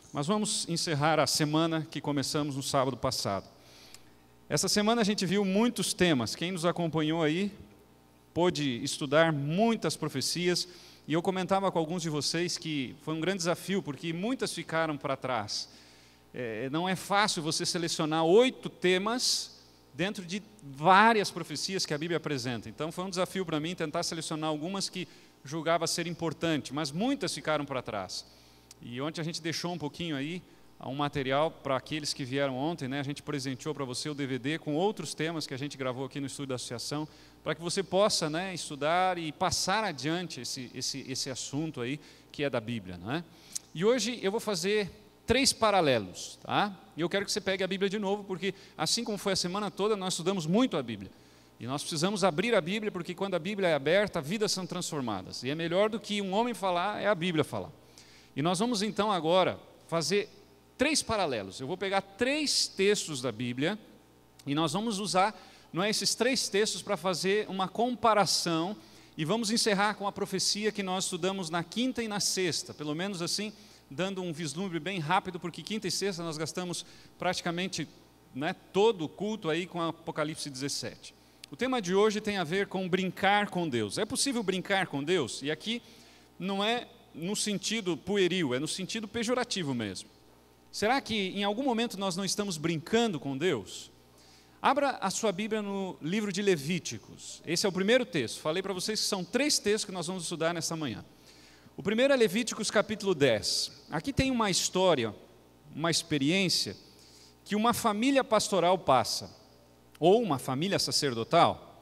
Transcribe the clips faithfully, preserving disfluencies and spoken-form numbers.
Mas vamos encerrar a semana que começamos no sábado passado. Essa semana a gente viu muitos temas. Quem nos acompanhou aí pôde estudar muitas profecias. E eu comentava com alguns de vocês que foi um grande desafio, porque muitas ficaram para trás. É, não é fácil você selecionar oito temas dentro de várias profecias que a Bíblia apresenta. Então foi um desafio para mim tentar selecionar algumas que julgava ser importante, mas muitas ficaram para trás. E ontem a gente deixou um pouquinho aí um material para aqueles que vieram ontem, né? A gente presenteou para você o D V D com outros temas que a gente gravou aqui no estúdio da associação, para que você possa, né, estudar e passar adiante esse, esse, esse assunto aí que é da Bíblia, não é? E hoje eu vou fazer três paralelos, tá? E eu quero que você pegue a Bíblia de novo, porque assim como foi a semana toda, nós estudamos muito a Bíblia. E nós precisamos abrir a Bíblia, porque quando a Bíblia é aberta, vidas são transformadas. E é melhor do que um homem falar, é a Bíblia falar. E nós vamos então agora fazer três paralelos. Eu vou pegar três textos da Bíblia e nós vamos usar, não é, esses três textos para fazer uma comparação e vamos encerrar com a profecia que nós estudamos na quinta e na sexta, pelo menos assim, dando um vislumbre bem rápido, porque quinta e sexta nós gastamos praticamente, né, todo o culto aí com Apocalipse dezessete. O tema de hoje tem a ver com brincar com Deus. É possível brincar com Deus? E aqui não é no sentido pueril, é no sentido pejorativo mesmo. Será que em algum momento nós não estamos brincando com Deus? Abra a sua Bíblia no livro de Levíticos. Esse é o primeiro texto. Falei para vocês que são três textos que nós vamos estudar nessa manhã. O primeiro é Levíticos capítulo dez. Aqui tem uma história, uma experiência que uma família pastoral passa, ou uma família sacerdotal.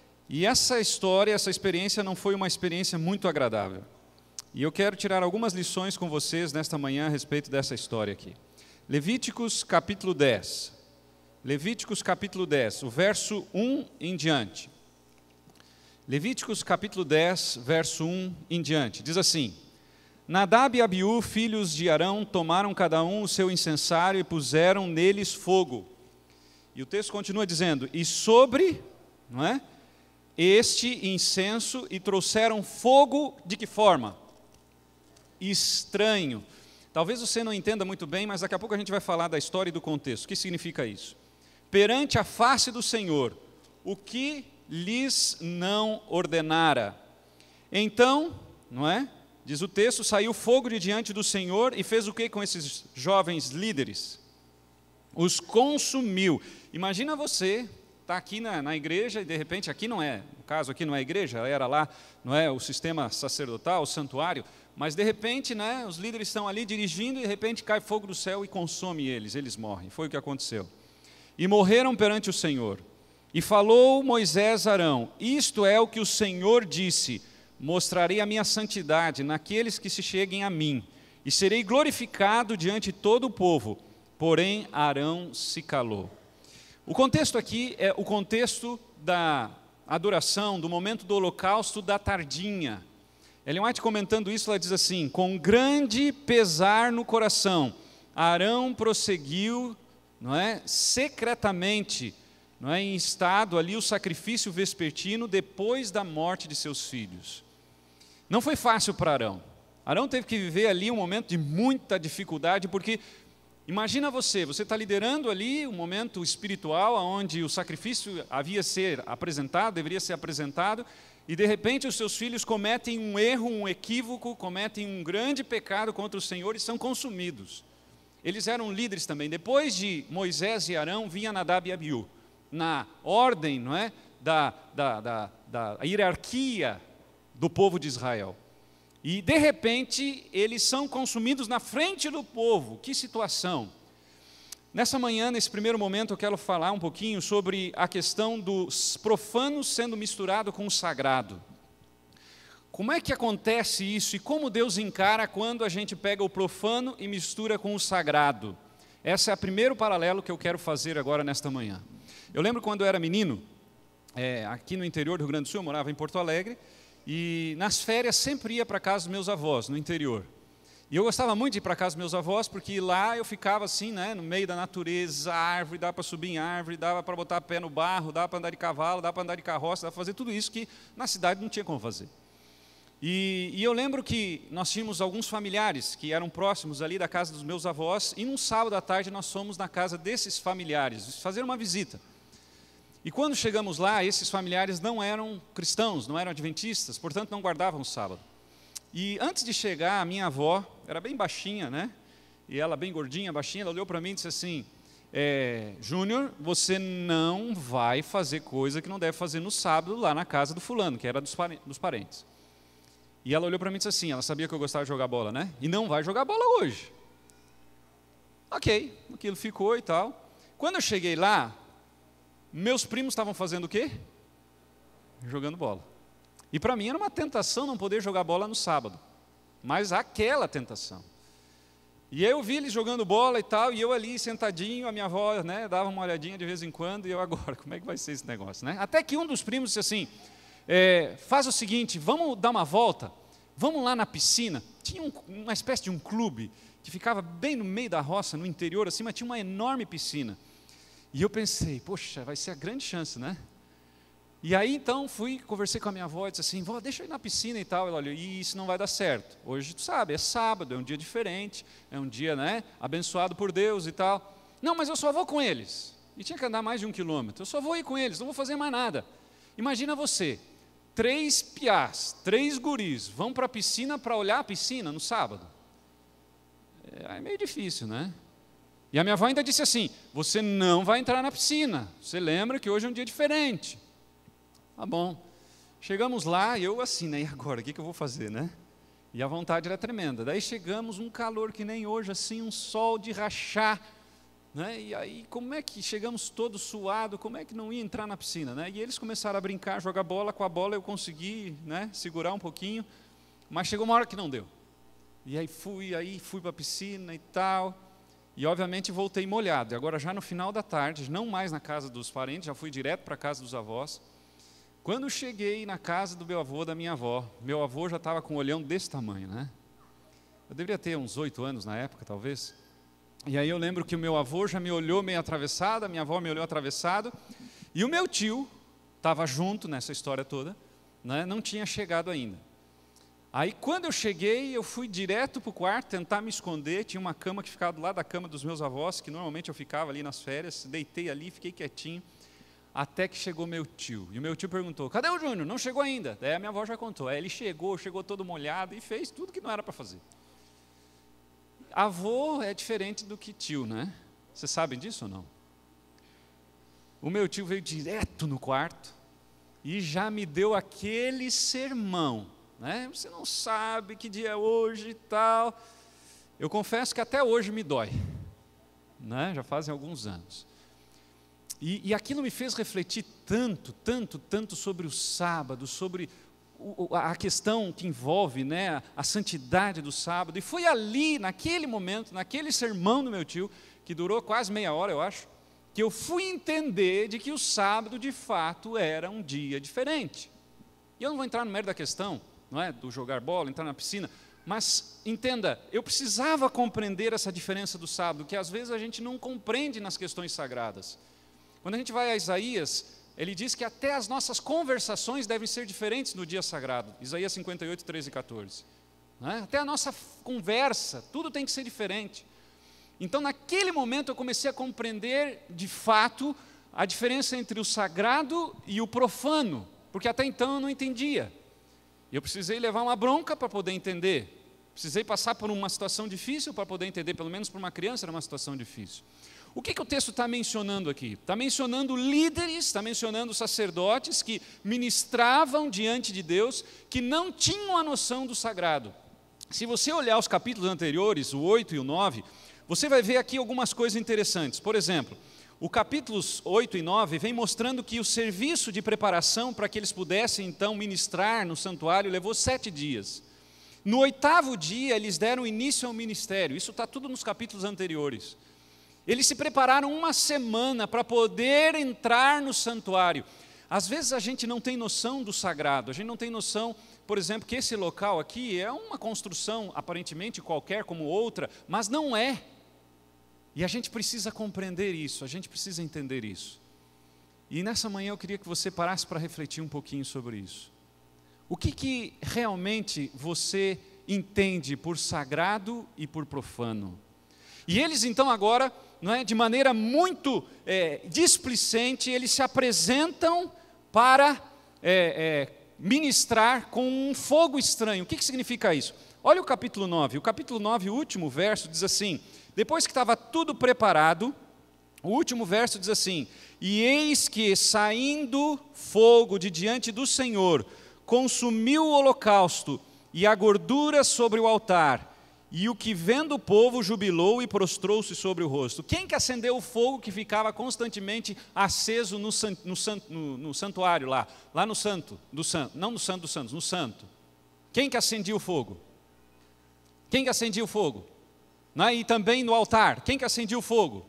E essa história, essa experiência não foi uma experiência muito agradável. E eu quero tirar algumas lições com vocês nesta manhã a respeito dessa história aqui. Levíticos capítulo dez. Levíticos capítulo dez, o verso um em diante. Levíticos capítulo dez, verso um em diante. Diz assim: Nadab e Abiú, filhos de Arão, tomaram cada um o seu incensário e puseram neles fogo. E o texto continua dizendo: E sobre, não é, este incenso, e trouxeram fogo de que forma? Estranho. Talvez você não entenda muito bem, mas daqui a pouco a gente vai falar da história e do contexto. O que significa isso? Perante a face do Senhor, o que lhes não ordenara. Então, não é? Diz o texto, saiu fogo de diante do Senhor e fez o que com esses jovens líderes? Os consumiu. Imagina você está aqui na, na igreja e de repente aqui não é, no caso aqui não é igreja, era lá, não é o sistema sacerdotal, o santuário, mas de repente, né, os líderes estão ali dirigindo e de repente cai fogo do céu e consome eles, eles morrem. Foi o que aconteceu. E morreram perante o Senhor. E falou Moisés a Arão: Isto é o que o Senhor disse: mostrarei a minha santidade naqueles que se cheguem a mim, e serei glorificado diante de todo o povo. Porém, Arão se calou. O contexto aqui é o contexto da adoração, do momento do holocausto da tardinha. Ellen White comentando isso, ela diz assim: com grande pesar no coração, Arão prosseguiu, não é, secretamente, não é, em estado ali o sacrifício vespertino depois da morte de seus filhos. Não foi fácil para Arão. Arão teve que viver ali um momento de muita dificuldade, porque imagina você, você está liderando ali um momento espiritual onde o sacrifício havia ser apresentado, deveria ser apresentado, e de repente os seus filhos cometem um erro, um equívoco, cometem um grande pecado contra o Senhor e são consumidos. Eles eram líderes também. Depois de Moisés e Arão, vinha Nadab e Abiú, na ordem, não é, da, da, da, da hierarquia do povo de Israel. E de repente eles são consumidos na frente do povo. Que situação! Nessa manhã, nesse primeiro momento, eu quero falar um pouquinho sobre a questão dos profanos sendo misturado com o sagrado. Como é que acontece isso e como Deus encara quando a gente pega o profano e mistura com o sagrado? Esse é o primeiro paralelo que eu quero fazer agora nesta manhã. Eu lembro quando eu era menino, é, aqui no interior do Rio Grande do Sul, eu morava em Porto Alegre, e nas férias sempre ia para casa dos meus avós, no interior. E eu gostava muito de ir para casa dos meus avós, porque lá eu ficava assim, né, no meio da natureza, árvore, dava para subir em árvore, dava para botar pé no barro, dava para andar de cavalo, dava para andar de carroça, dava para fazer tudo isso que na cidade não tinha como fazer. E, e eu lembro que nós tínhamos alguns familiares que eram próximos ali da casa dos meus avós, e num sábado à tarde nós fomos na casa desses familiares, fazer uma visita. E quando chegamos lá, esses familiares não eram cristãos, não eram adventistas, portanto não guardavam o sábado. E antes de chegar, a minha avó, era bem baixinha, né? E ela bem gordinha, baixinha, ela olhou para mim e disse assim, é, Júnior, você não vai fazer coisa que não deve fazer no sábado lá na casa do fulano, que era dos, dos parentes. E ela olhou para mim e disse assim, ela sabia que eu gostava de jogar bola, né? E não vai jogar bola hoje. Ok, aquilo ficou e tal. Quando eu cheguei lá, meus primos estavam fazendo o quê? Jogando bola. E para mim era uma tentação não poder jogar bola no sábado. Mas aquela tentação. E eu vi eles jogando bola e tal, e eu ali sentadinho, a minha avó, né, dava uma olhadinha de vez em quando, e eu agora, como é que vai ser esse negócio, né? Até que um dos primos disse assim, é, faz o seguinte, vamos dar uma volta, vamos lá na piscina. Tinha um, uma espécie de um clube que ficava bem no meio da roça, no interior assim, mas tinha uma enorme piscina. E eu pensei, poxa, vai ser a grande chance, né? E aí então fui, conversei com a minha avó e disse assim, vó, deixa eu ir na piscina e tal. Ela olhou, e isso não vai dar certo. Hoje tu sabe, é sábado, é um dia diferente, é um dia, né, abençoado por Deus e tal. Não, mas eu só vou com eles. E tinha que andar mais de um quilômetro. Eu só vou ir com eles, não vou fazer mais nada. Imagina você, três piás, três guris, vão para a piscina para olhar a piscina no sábado. É meio difícil, né? E a minha avó ainda disse assim, você não vai entrar na piscina. Você lembra que hoje é um dia diferente. Tá bom. Chegamos lá, e eu assim, né? E agora, o que, que eu vou fazer, né? E a vontade era tremenda. Daí chegamos, um calor que nem hoje, assim, um sol de rachar. Né? E aí, como é que chegamos todos suados, como é que não ia entrar na piscina, né? E eles começaram a brincar, jogar bola, com a bola eu consegui, né, segurar um pouquinho, mas chegou uma hora que não deu. E aí fui, aí fui para a piscina e tal, e obviamente voltei molhado. E agora já no final da tarde, não mais na casa dos parentes, já fui direto para a casa dos avós. Quando cheguei na casa do meu avô, da minha avó, meu avô já estava com um olhão desse tamanho, né? Eu deveria ter uns oito anos na época, talvez. E aí eu lembro que o meu avô já me olhou meio atravessado, a minha avó me olhou atravessado, e o meu tio estava junto nessa história toda, né? Não tinha chegado ainda. Aí quando eu cheguei, eu fui direto para o quarto, tentar me esconder, tinha uma cama que ficava do lado da cama dos meus avós, que normalmente eu ficava ali nas férias, deitei ali, fiquei quietinho, até que chegou meu tio. E o meu tio perguntou, cadê o Júnior? Não chegou ainda. Daí a minha avó já contou, aí ele chegou, chegou todo molhado e fez tudo que não era para fazer. Avô é diferente do que tio, né? Vocês sabem disso ou não? O meu tio veio direto no quarto e já me deu aquele sermão, né? Você não sabe que dia é hoje e tal. Eu confesso que até hoje me dói, né? Já fazem alguns anos. E, e aquilo me fez refletir tanto, tanto, tanto sobre o sábado, sobre o, a questão que envolve, né, a santidade do sábado. E foi ali, naquele momento, naquele sermão do meu tio, que durou quase meia hora, eu acho, que eu fui entender de que o sábado, de fato, era um dia diferente. E eu não vou entrar no mérito da questão, não é, do jogar bola, entrar na piscina, mas entenda, eu precisava compreender essa diferença do sábado, que às vezes a gente não compreende nas questões sagradas. Quando a gente vai a Isaías, ele diz que até as nossas conversações devem ser diferentes no dia sagrado. Isaías cinquenta e oito, treze e quatorze. Né? Até a nossa conversa, tudo tem que ser diferente. Então, naquele momento, eu comecei a compreender, de fato, a diferença entre o sagrado e o profano, porque até então eu não entendia. Eu precisei levar uma bronca para poder entender. Precisei passar por uma situação difícil para poder entender, pelo menos para uma criança era uma situação difícil. O que, que o texto está mencionando aqui? Está mencionando líderes, está mencionando sacerdotes que ministravam diante de Deus, que não tinham a noção do sagrado. Se você olhar os capítulos anteriores, o oito e o nove, você vai ver aqui algumas coisas interessantes. Por exemplo, o capítulos oito e nove vem mostrando que o serviço de preparação para que eles pudessem então ministrar no santuário levou sete dias. No oitavo dia eles deram início ao ministério, isso está tudo nos capítulos anteriores. Eles se prepararam uma semana para poder entrar no santuário. Às vezes a gente não tem noção do sagrado, a gente não tem noção, por exemplo, que esse local aqui é uma construção aparentemente qualquer como outra, mas não é. E a gente precisa compreender isso, a gente precisa entender isso. E nessa manhã eu queria que você parasse para refletir um pouquinho sobre isso. O que, que realmente você entende por sagrado e por profano? E eles então agora, não é, de maneira muito é, displicente, eles se apresentam para é, é, ministrar com um fogo estranho. O que, que significa isso? Olha o capítulo nove. O capítulo nove, o último verso, diz assim: depois que estava tudo preparado, o último verso diz assim: e eis que, saindo fogo de diante do Senhor, consumiu o holocausto e a gordura sobre o altar, e o que vendo o povo jubilou e prostrou-se sobre o rosto. Quem que acendeu o fogo que ficava constantemente aceso no, san, no, san, no, no santuário lá, lá no santo, do santo, não no santo dos santos, no santo? Quem que acendia o fogo? Quem que acendia o fogo? Né? E também no altar, quem que acendia o fogo?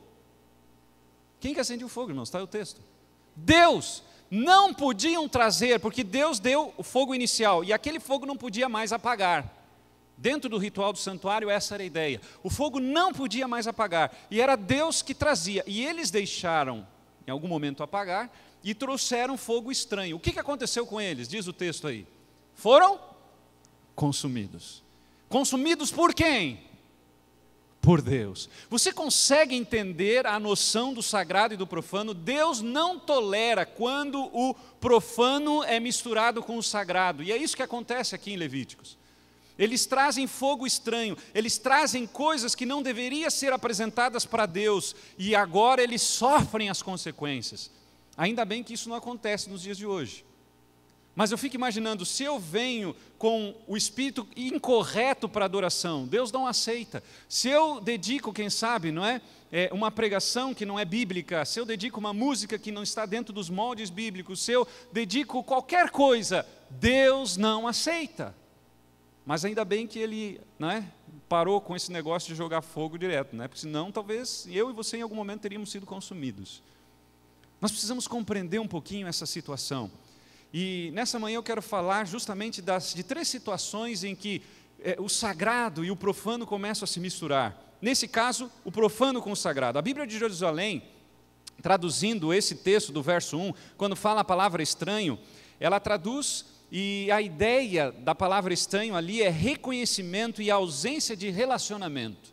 Quem que acendia o fogo, irmãos? Está aí o texto. Deus. Não podiam trazer, porque Deus deu o fogo inicial, e aquele fogo não podia mais apagar. Dentro do ritual do santuário, essa era a ideia. O fogo não podia mais apagar, e era Deus que trazia. E eles deixaram, em algum momento, apagar, e trouxeram fogo estranho. O que que aconteceu com eles? Diz o texto aí. Foram consumidos. Consumidos por quem? Por Deus. Você consegue entender a noção do sagrado e do profano? Deus não tolera quando o profano é misturado com o sagrado. E é isso que acontece aqui em Levíticos. Eles trazem fogo estranho, eles trazem coisas que não deveriam ser apresentadas para Deus, e agora eles sofrem as consequências. Ainda bem que isso não acontece nos dias de hoje. Mas eu fico imaginando, se eu venho com o espírito incorreto para a adoração, Deus não aceita. Se eu dedico, quem sabe, não é, é, uma pregação que não é bíblica, se eu dedico uma música que não está dentro dos moldes bíblicos, se eu dedico qualquer coisa, Deus não aceita. Mas ainda bem que Ele, não é, parou com esse negócio de jogar fogo direto, não é? Porque senão talvez eu e você em algum momento teríamos sido consumidos. Nós precisamos compreender um pouquinho essa situação. E nessa manhã eu quero falar justamente das, de três situações em que é, o sagrado e o profano começam a se misturar. Nesse caso, o profano com o sagrado. A Bíblia de Jerusalém, traduzindo esse texto do verso um, quando fala a palavra estranho, ela traduz, e a ideia da palavra estranho ali é reconhecimento e ausência de relacionamento.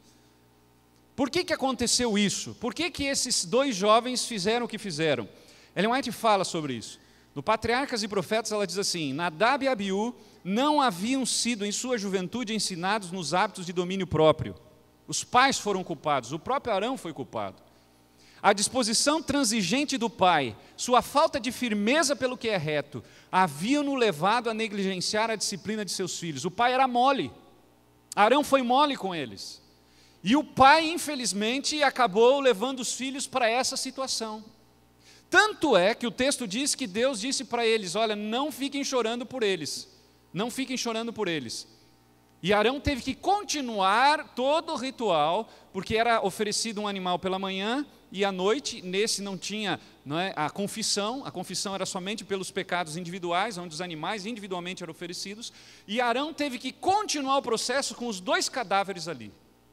Por que que aconteceu isso? Por que que esses dois jovens fizeram o que fizeram? Ellen White fala sobre isso. No Patriarcas e Profetas ela diz assim: Nadab e Abiú não haviam sido em sua juventude ensinados nos hábitos de domínio próprio. Os pais foram culpados, o próprio Arão foi culpado. A disposição transigente do pai, sua falta de firmeza pelo que é reto, haviam-no levado a negligenciar a disciplina de seus filhos. O pai era mole, Arão foi mole com eles. E o pai, infelizmente, acabou levando os filhos para essa situação. Tanto é que o texto diz que Deus disse para eles: olha, não fiquem chorando por eles, não fiquem chorando por eles. E Arão teve que continuar todo o ritual, porque era oferecido um animal pela manhã e à noite. Nesse não tinha, não é, a confissão, a confissão era somente pelos pecados individuais, onde os animais individualmente eram oferecidos, e Arão teve que continuar o processo com os dois cadáveres ali.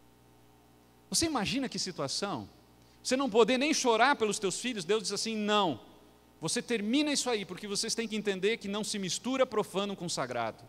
Você imagina que situação? Você não poder nem chorar pelos teus filhos, Deus diz assim: não, você termina isso aí, porque vocês têm que entender que não se mistura profano com sagrado.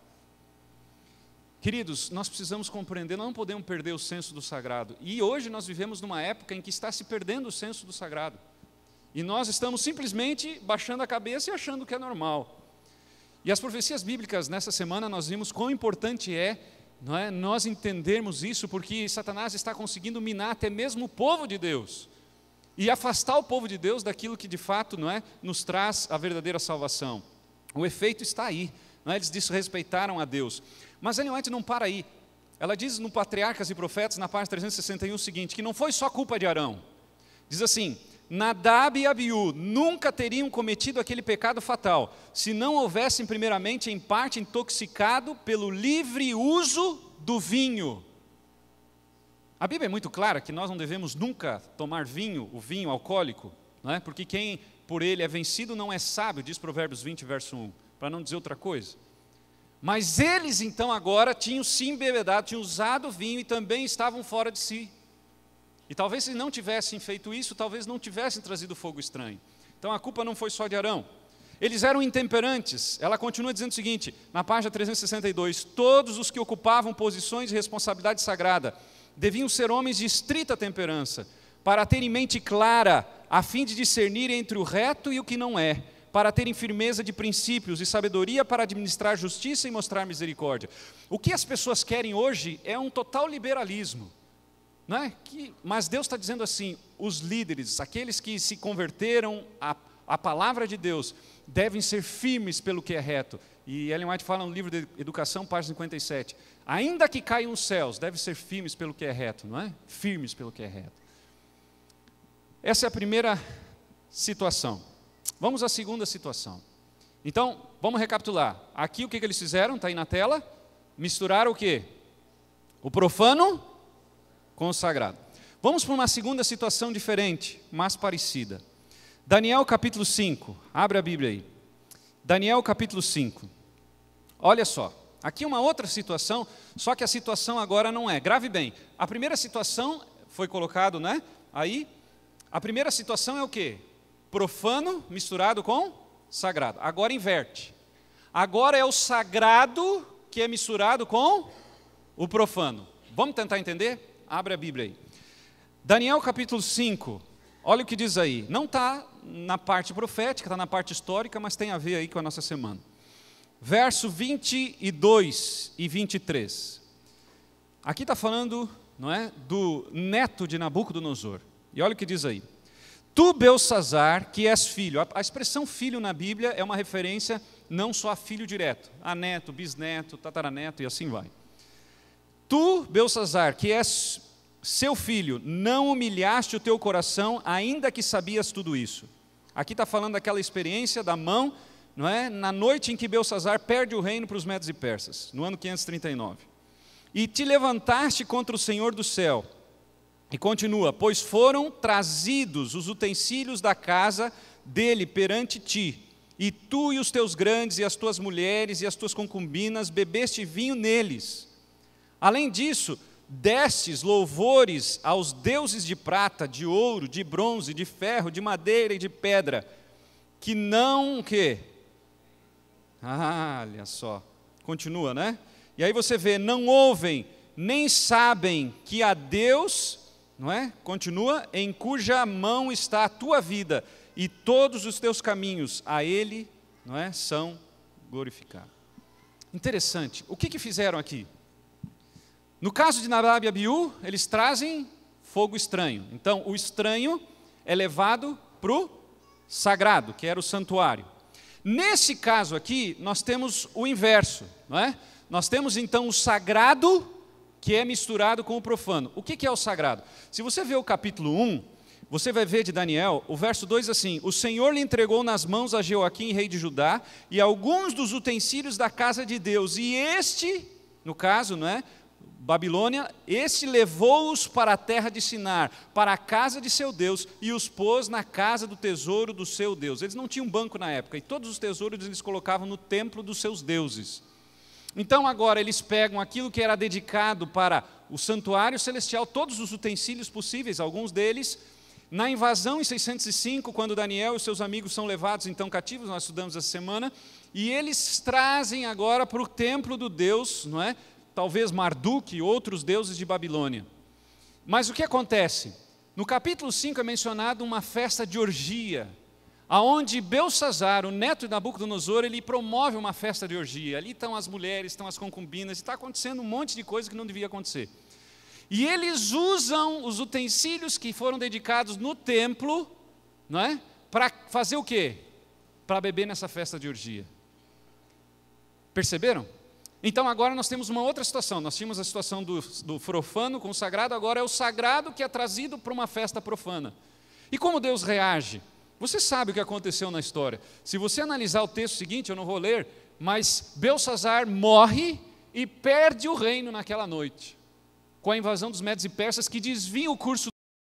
Queridos, nós precisamos compreender, nós não podemos perder o senso do sagrado. E hoje nós vivemos numa época em que está se perdendo o senso do sagrado. E nós estamos simplesmente baixando a cabeça e achando que é normal. E as profecias bíblicas, nessa semana, nós vimos quão importante é, não é, nós entendermos isso, porque Satanás está conseguindo minar até mesmo o povo de Deus. E afastar o povo de Deus daquilo que de fato, não é, nos traz a verdadeira salvação. O efeito está aí, não é? Eles desrespeitaram a Deus. Mas Ellen White não para aí. Ela diz no Patriarcas e Profetas, na página trezentos e sessenta e um, o seguinte: que não foi só culpa de Arão. Diz assim: Nadab e Abiú nunca teriam cometido aquele pecado fatal, se não houvessem primeiramente em parte intoxicado pelo livre uso do vinho. A Bíblia é muito clara que nós não devemos nunca tomar vinho, o vinho alcoólico, não é? Porque quem por ele é vencido não é sábio, diz Provérbios vinte, verso um, para não dizer outra coisa. Mas eles então agora tinham se embebedado, tinham usado vinho e também estavam fora de si. E talvez se não tivessem feito isso, talvez não tivessem trazido fogo estranho. Então a culpa não foi só de Arão. eles eram intemperantes. Ela continua dizendo o seguinte, na página trezentos e sessenta e dois, todos os que ocupavam posições de responsabilidade sagrada deviam ser homens de estrita temperança, para terem mente clara, a fim de discernir entre o reto e o que não é, para terem firmeza de princípios e sabedoria para administrar justiça e mostrar misericórdia. O que as pessoas querem hoje é um total liberalismo, não é? Que, mas Deus está dizendo assim, os líderes, aqueles que se converteram à, à palavra de Deus, devem ser firmes pelo que é reto. E Ellen White fala no livro de Educação, página cinquenta e sete, ainda que caiam os céus, devem ser firmes pelo que é reto, não é? Firmes pelo que é reto. Essa é a primeira situação. Vamos à segunda situação. Então, vamos recapitular. Aqui o que, que eles fizeram? Está aí na tela. Misturaram o quê? O profano com o sagrado. Vamos para uma segunda situação diferente, mas parecida. Daniel capítulo cinco. Abre a Bíblia aí. Daniel capítulo cinco. Olha só. Aqui uma outra situação, só que a situação agora não é. Grave bem. A primeira situação foi colocado, né? Aí. A primeira situação é o quê? Profano misturado com sagrado. Agora inverte. Agora é o sagrado que é misturado com o profano. Vamos tentar entender? Abre a Bíblia aí. Daniel capítulo cinco. Olha o que diz aí. Não está na parte profética, está na parte histórica, mas tem a ver aí com a nossa semana. Verso vinte e dois e vinte e três. Aqui está falando, não é, do neto de Nabucodonosor. E olha o que diz aí. Tu, Belsazar, que és filho. A, a expressão filho na Bíblia é uma referência não só a filho direto, a neto, bisneto, tataraneto e assim vai. Tu, Belsazar, que és seu filho, não humilhaste o teu coração, ainda que sabias tudo isso. Aqui está falando daquela experiência da mão, não é? Na noite em que Belsazar perde o reino para os medos e persas, no ano quinhentos e trinta e nove. E te levantaste contra o Senhor do céu. E continua, pois foram trazidos os utensílios da casa dele perante ti, e tu e os teus grandes, e as tuas mulheres, e as tuas concubinas, bebeste vinho neles. Além disso, destes louvores aos deuses de prata, de ouro, de bronze, de ferro, de madeira e de pedra, que não, o quê? Ah, olha só, continua, né? E aí você vê, não ouvem, nem sabem que a Deus... Não é? Continua, em cuja mão está a tua vida e todos os teus caminhos a Ele, não é, são glorificados. Interessante. O que que fizeram aqui? No caso de Nadab e Abiú, eles trazem fogo estranho. Então, o estranho é levado para o sagrado, que era o santuário. Nesse caso aqui, nós temos o inverso, não é? Nós temos então o sagrado que é misturado com o profano. O que é o sagrado? Se você ver o capítulo um, você vai ver de Daniel, o verso dois assim, o Senhor lhe entregou nas mãos a Jeoaquim, rei de Judá, e alguns dos utensílios da casa de Deus, e este, no caso, não é, Babilônia, este levou-os para a terra de Sinar, para a casa de seu Deus, e os pôs na casa do tesouro do seu Deus. Eles não tinham banco na época, e todos os tesouros eles colocavam no templo dos seus deuses. Então agora eles pegam aquilo que era dedicado para o santuário celestial, todos os utensílios possíveis, alguns deles, na invasão em seiscentos e cinco, quando Daniel e seus amigos são levados então cativos, nós estudamos essa semana, e eles trazem agora para o templo do Deus, não é? Talvez Marduk e outros deuses de Babilônia. Mas o que acontece? No capítulo cinco é mencionado uma festa de orgia, aonde Belsazar, o neto de Nabucodonosor, ele promove uma festa de orgia. Ali estão as mulheres, estão as concubinas, está acontecendo um monte de coisa que não devia acontecer. E eles usam os utensílios que foram dedicados no templo, não é? Para fazer o quê? Para beber nessa festa de orgia. Perceberam? Então agora nós temos uma outra situação. Nós tínhamos a situação do, do profano com o sagrado, agora é o sagrado que é trazido para uma festa profana. E como Deus reage? Você sabe o que aconteceu na história. Se você analisar o texto seguinte, eu não vou ler, mas Belsazar morre e perde o reino naquela noite, com a invasão dos medos e persas, que desvia o curso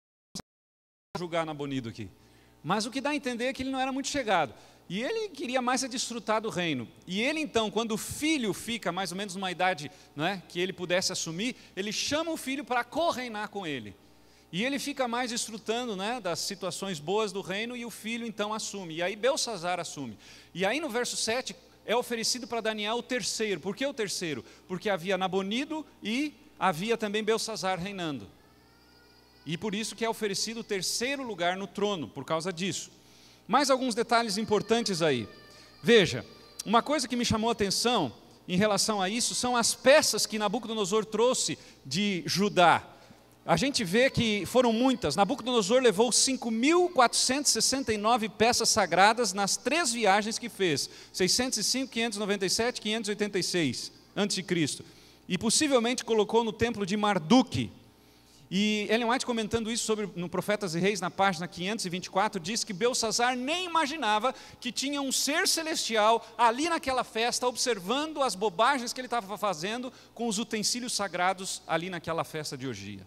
do julgar Nabonido aqui. Mas o que dá a entender é que ele não era muito chegado. E ele queria mais é desfrutar do reino. E ele então, quando o filho fica mais ou menos numa idade, não é, que ele pudesse assumir, ele chama o filho para co-reinar com ele. E ele fica mais desfrutando, né, das situações boas do reino, e o filho então assume. E aí Belsassar assume. E aí no verso sete é oferecido para Daniel o terceiro. Por que o terceiro? Porque havia Nabonido e havia também Belsassar reinando. E por isso que é oferecido o terceiro lugar no trono, por causa disso. Mais alguns detalhes importantes aí. Veja, uma coisa que me chamou a atenção em relação a isso são as peças que Nabucodonosor trouxe de Judá. A gente vê que foram muitas. Nabucodonosor levou cinco mil quatrocentas e sessenta e nove peças sagradas nas três viagens que fez, seiscentos e cinco, quinhentos e noventa e sete, quinhentos e oitenta e seis antes de Cristo. E possivelmente colocou no templo de Marduk. E Ellen White, comentando isso sobre, no Profetas e Reis, na página quinhentos e vinte e quatro, diz que Belsassar nem imaginava que tinha um ser celestial ali naquela festa, observando as bobagens que ele estava fazendo com os utensílios sagrados ali naquela festa de orgia.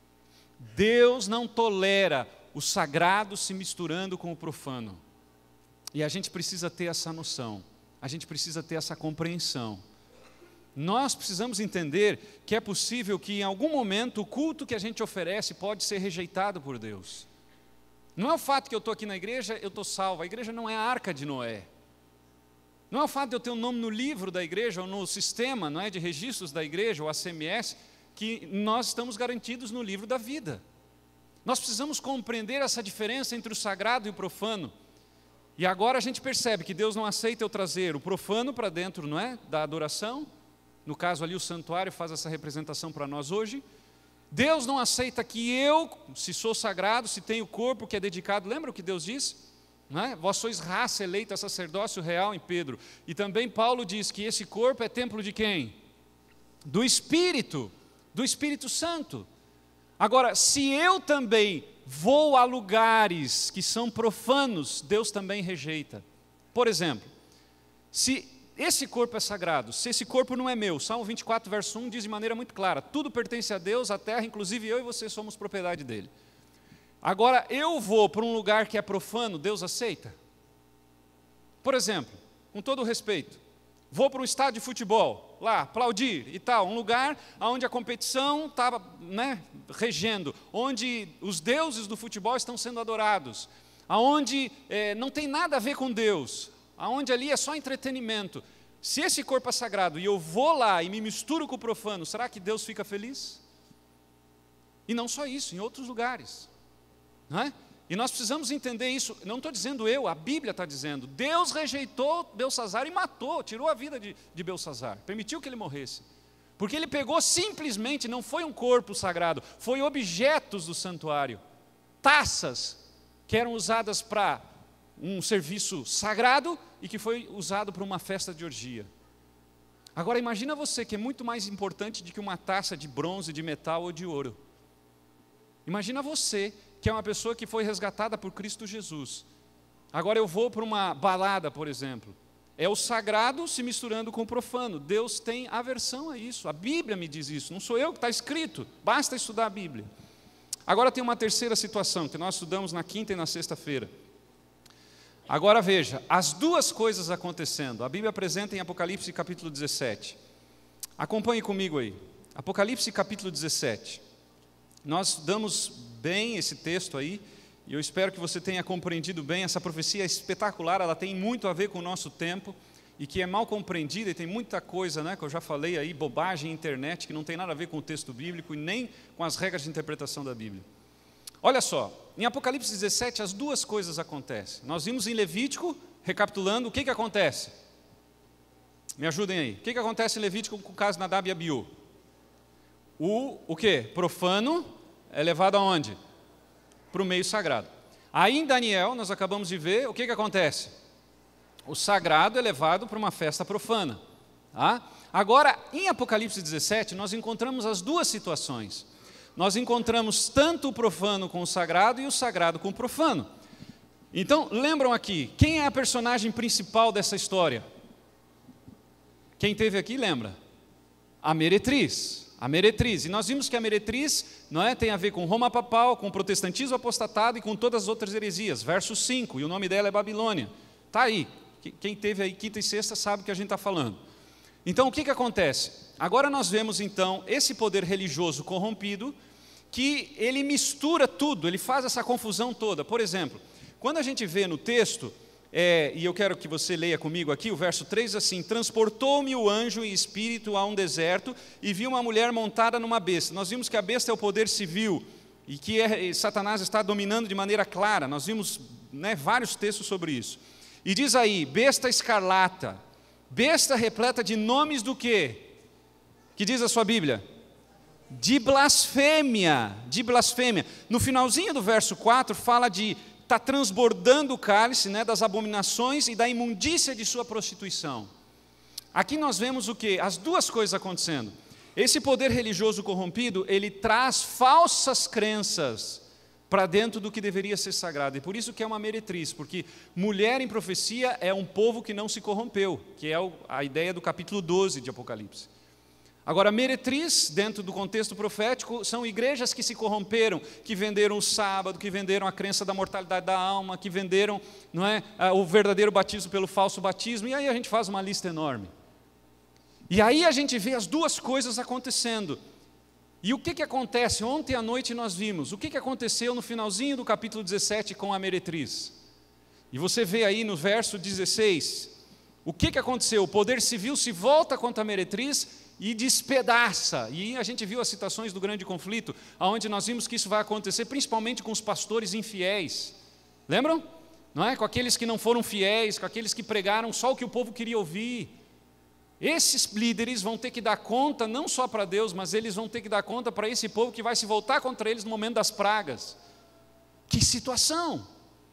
Deus não tolera o sagrado se misturando com o profano. E a gente precisa ter essa noção, a gente precisa ter essa compreensão. Nós precisamos entender que é possível que em algum momento o culto que a gente oferece pode ser rejeitado por Deus. Não é o fato que eu estou aqui na igreja, eu estou salvo. A igreja não é a arca de Noé. Não é o fato de eu ter um nome no livro da igreja ou no sistema, não é, de registros da igreja, ou A C M S, que nós estamos garantidos no livro da vida. Nós precisamos compreender essa diferença entre o sagrado e o profano. E agora a gente percebe que Deus não aceita eu trazer o profano para dentro, não é, da adoração. No caso ali o santuário faz essa representação para nós hoje. Deus não aceita que eu, se sou sagrado, se tenho corpo que é dedicado, lembra o que Deus disse? Não é? Vós sois raça eleita, sacerdócio real em Pedro. E também Paulo diz que esse corpo é templo de quem? Do Espírito, do Espírito Santo. Agora, se eu também vou a lugares que são profanos, Deus também rejeita. Por exemplo, se esse corpo é sagrado, se esse corpo não é meu, Salmo vinte e quatro, verso um diz de maneira muito clara, tudo pertence a Deus, a terra, inclusive eu e você somos propriedade dele. Agora, eu vou para um lugar que é profano, Deus aceita? Por exemplo, com todo o respeito, vou para um estádio de futebol, lá, aplaudir e tal, um lugar onde a competição estava, né, regendo, onde os deuses do futebol estão sendo adorados, onde é, não tem nada a ver com Deus, onde ali é só entretenimento. Se esse corpo é sagrado e eu vou lá e me misturo com o profano, será que Deus fica feliz? E não só isso, em outros lugares, não é? E nós precisamos entender isso. Não estou dizendo eu, a Bíblia está dizendo. Deus rejeitou Belsassar e matou, tirou a vida de, de Belsassar, permitiu que ele morresse, porque ele pegou simplesmente, não foi um corpo sagrado, foi objetos do santuário, taças que eram usadas para um serviço sagrado e que foi usado para uma festa de orgia. Agora imagina você que é muito mais importante do que uma taça de bronze, de metal ou de ouro. Imagina você que é uma pessoa que foi resgatada por Cristo Jesus. Agora eu vou para uma balada, por exemplo. É o sagrado se misturando com o profano. Deus tem aversão a isso. A Bíblia me diz isso, não sou eu que está escrito. Basta estudar a Bíblia. Agora tem uma terceira situação que nós estudamos na quinta e na sexta-feira. Agora veja, as duas coisas acontecendo. A Bíblia apresenta em Apocalipse capítulo dezessete. Acompanhe comigo aí. Apocalipse capítulo dezessete. Nós damos bem esse texto aí, e eu espero que você tenha compreendido bem. Essa profecia é espetacular, ela tem muito a ver com o nosso tempo, e que é mal compreendida, e tem muita coisa, né, que eu já falei aí, bobagem na internet, que não tem nada a ver com o texto bíblico, e nem com as regras de interpretação da Bíblia. Olha só, em Apocalipse dezessete as duas coisas acontecem. Nós vimos em Levítico, recapitulando, o que que acontece? Me ajudem aí. O que que acontece em Levítico com o caso de Nadab e Abiú? O, o que? Profano é levado aonde? Para o meio sagrado. Aí em Daniel, nós acabamos de ver, o que que acontece? O sagrado é levado para uma festa profana. Tá? Agora, em Apocalipse dezessete, nós encontramos as duas situações. Nós encontramos tanto o profano com o sagrado e o sagrado com o profano. Então, lembram aqui, quem é a personagem principal dessa história? Quem esteve aqui lembra? A meretriz. A meretriz. E nós vimos que a meretriz, não é, tem a ver com Roma papal, com o protestantismo apostatado e com todas as outras heresias. Verso cinco, e o nome dela é Babilônia. Está aí. Quem esteve aí quinta e sexta sabe o que a gente está falando. Então, o que que acontece? Agora nós vemos, então, esse poder religioso corrompido, que ele mistura tudo, ele faz essa confusão toda. Por exemplo, quando a gente vê no texto, é, e eu quero que você leia comigo aqui, o verso três, assim: transportou-me o anjo em espírito a um deserto, e vi uma mulher montada numa besta. Nós vimos que a besta é o poder civil, e que é, Satanás está dominando de maneira clara. Nós vimos, né, vários textos sobre isso. E diz aí, besta escarlata, besta repleta de nomes do quê? Que diz a sua Bíblia? De blasfêmia, de blasfêmia. No finalzinho do verso quatro fala de está transbordando o cálice, né, das abominações e da imundícia de sua prostituição. Aqui nós vemos o quê? As duas coisas acontecendo. Esse poder religioso corrompido, ele traz falsas crenças para dentro do que deveria ser sagrado. E por isso que é uma meretriz, porque mulher em profecia é um povo que não se corrompeu, que é a ideia do capítulo doze de Apocalipse. Agora, meretriz, dentro do contexto profético, são igrejas que se corromperam, que venderam o sábado, que venderam a crença da mortalidade da alma, que venderam, não é, o verdadeiro batismo pelo falso batismo, e aí a gente faz uma lista enorme. E aí a gente vê as duas coisas acontecendo. E o que, que acontece? Ontem à noite nós vimos, o que, que aconteceu no finalzinho do capítulo dezessete com a meretriz. E você vê aí no verso dezesseis, o que, que aconteceu? O poder civil se volta contra a meretriz e despedaça. E a gente viu as citações do grande conflito, onde nós vimos que isso vai acontecer principalmente com os pastores infiéis. Lembram? Não é? Com aqueles que não foram fiéis, com aqueles que pregaram só o que o povo queria ouvir. Esses líderes vão ter que dar conta, não só para Deus, mas eles vão ter que dar conta para esse povo que vai se voltar contra eles no momento das pragas. Que situação!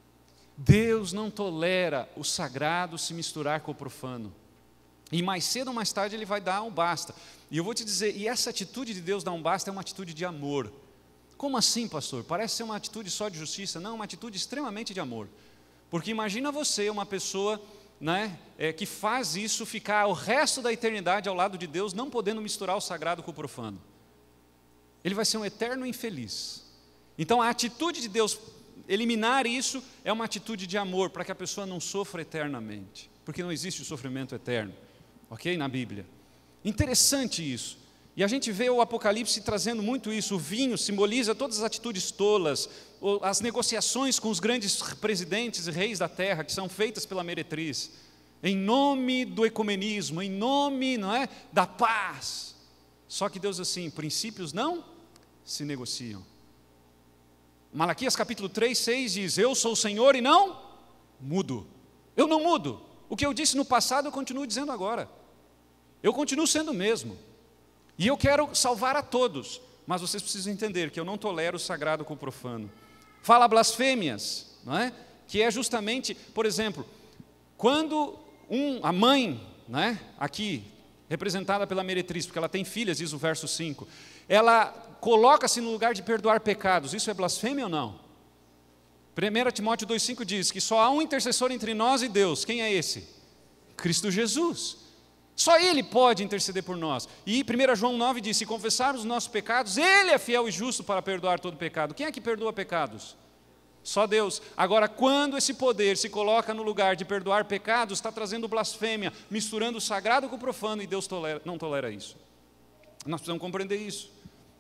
Deus não tolera o sagrado se misturar com o profano. E mais cedo ou mais tarde ele vai dar um basta. E eu vou te dizer, e essa atitude de Deus dar um basta é uma atitude de amor. Como assim, pastor? Parece ser uma atitude só de justiça. Não, uma atitude extremamente de amor. Porque imagina você, uma pessoa, né, é, que faz isso ficar o resto da eternidade ao lado de Deus, não podendo misturar o sagrado com o profano. Ele vai ser um eterno infeliz. Então a atitude de Deus eliminar isso é uma atitude de amor, para que a pessoa não sofra eternamente. Porque não existe o sofrimento eterno. Ok? Na Bíblia. Interessante isso. E a gente vê o Apocalipse trazendo muito isso. O vinho simboliza todas as atitudes tolas, as negociações com os grandes presidentes e reis da terra, que são feitas pela meretriz, em nome do ecumenismo, em nome, não é, da paz. Só que Deus assim, princípios não se negociam. Malaquias capítulo três, seis diz: eu sou o Senhor e não mudo. Eu não mudo. O que eu disse no passado eu continuo dizendo agora. Eu continuo sendo o mesmo. E eu quero salvar a todos. Mas vocês precisam entender que eu não tolero o sagrado com o profano. Fala blasfêmias, não é? Que é justamente, por exemplo, quando um, a mãe, né, aqui, representada pela meretriz, porque ela tem filhas, diz o verso cinco, ela coloca-se no lugar de perdoar pecados. Isso é blasfêmia ou não? primeiro Timóteo dois, cinco diz que só há um intercessor entre nós e Deus. Quem é esse? Cristo Jesus. Só Ele pode interceder por nós. E primeiro João nove diz: se confessarmos os nossos pecados, Ele é fiel e justo para perdoar todo pecado. Quem é que perdoa pecados? Só Deus. Agora, quando esse poder se coloca no lugar de perdoar pecados, está trazendo blasfêmia, misturando o sagrado com o profano, e Deus tolera, não tolera isso. Nós precisamos compreender isso.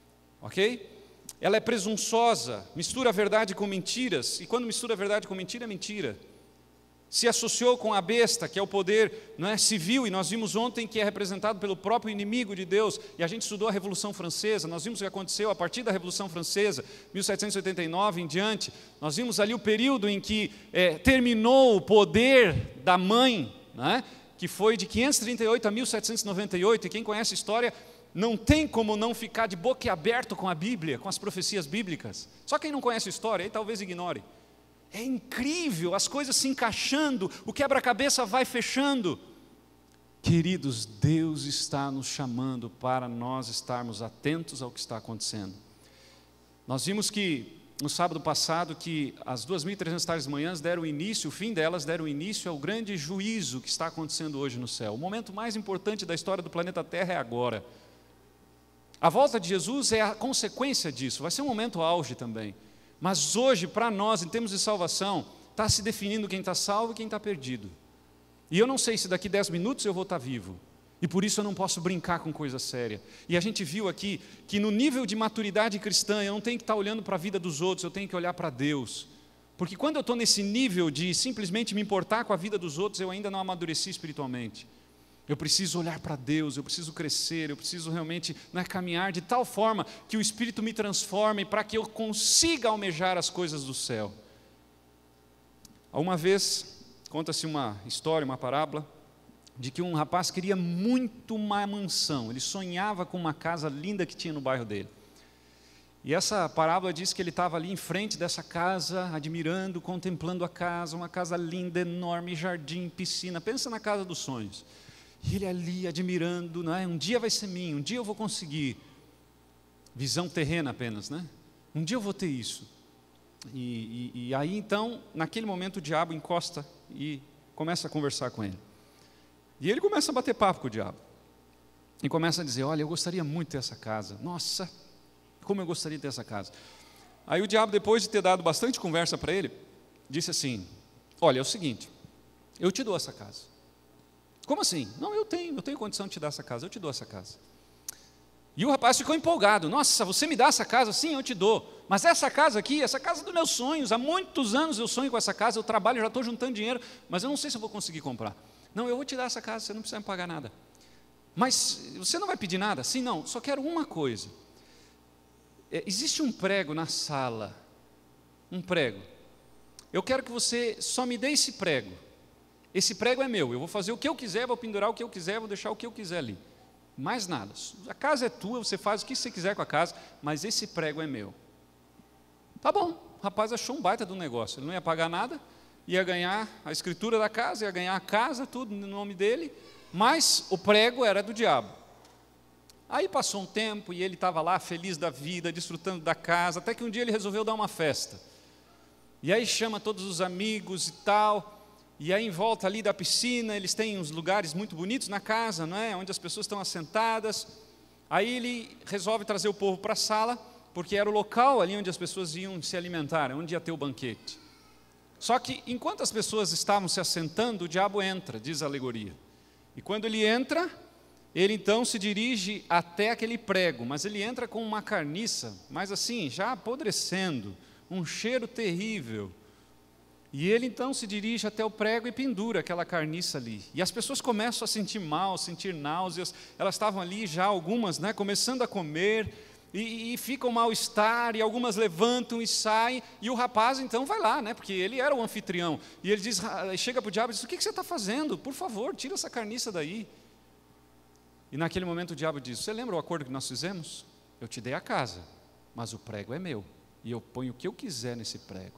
Ok? Ela é presunçosa, mistura a verdade com mentiras, e quando mistura a verdade com mentira, é mentira. Se associou com a besta, que é o poder, não é, civil, e nós vimos ontem que é representado pelo próprio inimigo de Deus, e a gente estudou a Revolução Francesa, nós vimos o que aconteceu a partir da Revolução Francesa, mil setecentos e oitenta e nove em diante, nós vimos ali o período em que é, terminou o poder da mãe, não é, que foi de quinhentos e trinta e oito a mil setecentos e noventa e oito, e quem conhece a história não tem como não ficar de boca aberta com a Bíblia, com as profecias bíblicas. Só quem não conhece a história, aí talvez ignore. É incrível, as coisas se encaixando, o quebra-cabeça vai fechando. Queridos, Deus está nos chamando para nós estarmos atentos ao que está acontecendo. Nós vimos que, no sábado passado, que as duas mil e trezentas tardes de manhãs deram início, o fim delas deram início ao grande juízo que está acontecendo hoje no céu. O momento mais importante da história do planeta Terra é agora. A volta de Jesus é a consequência disso, vai ser um momento auge também. Mas hoje, para nós, em termos de salvação, está se definindo quem está salvo e quem está perdido. E eu não sei se daqui dez minutos eu vou estar vivo. E por isso eu não posso brincar com coisa séria. E a gente viu aqui que no nível de maturidade cristã, eu não tenho que estar olhando para a vida dos outros, eu tenho que olhar para Deus. Porque quando eu estou nesse nível de simplesmente me importar com a vida dos outros, eu ainda não amadureci espiritualmente. Eu preciso olhar para Deus, eu preciso crescer, eu preciso realmente, né, caminhar de tal forma que o Espírito me transforme para que eu consiga almejar as coisas do céu. Uma vez, conta-se uma história, uma parábola, de que um rapaz queria muito uma mansão, ele sonhava com uma casa linda que tinha no bairro dele. E essa parábola diz que ele estava ali em frente dessa casa, admirando, contemplando a casa, uma casa linda, enorme, jardim, piscina, pensa na casa dos sonhos. E ele ali admirando, não é? Um dia vai ser minha, um dia eu vou conseguir. Visão terrena apenas, né? Um dia eu vou ter isso. E, e, e aí então, naquele momento o diabo encosta e começa a conversar com ele. E ele começa a bater papo com o diabo. E começa a dizer, olha, eu gostaria muito de ter essa casa. Nossa, como eu gostaria de ter essa casa. Aí o diabo, depois de ter dado bastante conversa para ele, disse assim, olha, é o seguinte, eu te dou essa casa. Como assim? Não, eu tenho, eu tenho condição de te dar essa casa, eu te dou essa casa. E o rapaz ficou empolgado, nossa, você me dá essa casa? Sim, eu te dou. Mas essa casa aqui, essa casa dos meus sonhos, há muitos anos eu sonho com essa casa, eu trabalho, eu já estou juntando dinheiro, mas eu não sei se eu vou conseguir comprar. Não, eu vou te dar essa casa, você não precisa me pagar nada. Mas você não vai pedir nada? Sim, não, só quero uma coisa. É, existe um prego na sala, um prego. Eu quero que você só me dê esse prego. Esse prego é meu, eu vou fazer o que eu quiser, vou pendurar o que eu quiser, vou deixar o que eu quiser ali. Mais nada. A casa é tua, você faz o que você quiser com a casa, mas esse prego é meu. Tá bom, o rapaz achou um baita do negócio, ele não ia pagar nada, ia ganhar a escritura da casa, ia ganhar a casa, tudo no nome dele, mas o prego era do diabo. Aí passou um tempo e ele estava lá feliz da vida, desfrutando da casa, até que um dia ele resolveu dar uma festa. E aí chama todos os amigos e tal, e aí em volta ali da piscina, eles têm uns lugares muito bonitos na casa, não é? Onde as pessoas estão assentadas. Aí ele resolve trazer o povo para a sala, porque era o local ali onde as pessoas iam se alimentar, onde ia ter o banquete. Só que enquanto as pessoas estavam se assentando, o diabo entra, diz a alegoria. E quando ele entra, ele então se dirige até aquele prego, mas ele entra com uma carniça, mas assim, já apodrecendo, um cheiro terrível. E ele então se dirige até o prego e pendura aquela carniça ali. E as pessoas começam a sentir mal, sentir náuseas, elas estavam ali já algumas, né, começando a comer, e, e ficam mal-estar, e algumas levantam e saem, e o rapaz então vai lá, né, porque ele era o anfitrião, e ele diz, chega para o diabo e diz, o que você está fazendo? Por favor, tira essa carniça daí. E naquele momento o diabo diz, você lembra o acordo que nós fizemos? Eu te dei a casa, mas o prego é meu, e eu ponho o que eu quiser nesse prego.